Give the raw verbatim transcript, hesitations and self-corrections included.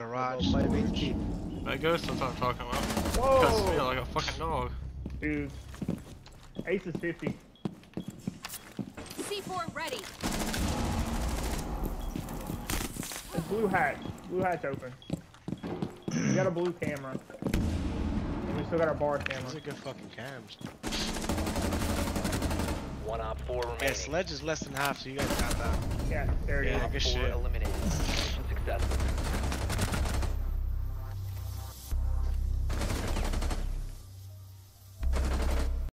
Garage. That ghost that's what I'm talking about. Whoa! Cuts me like a fucking dog. Dude. Ace is fifty. C four ready. And blue hat. Blue hat's open. We got a blue camera. And we still got our bar camera. Those are good fucking cams. One op four remaining. Yeah, sledge is less than half, so you guys got that. Yeah, there it is. Yeah, good Four shit. eliminated. Mission successful.